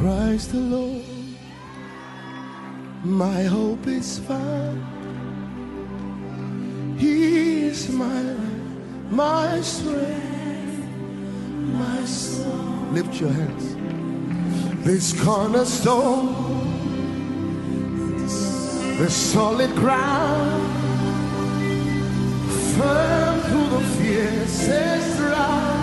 Christ alone, my hope is found. He is my life, my strength, my soul. Lift your hands. This cornerstone, this solid ground, firm through the fiercest drought.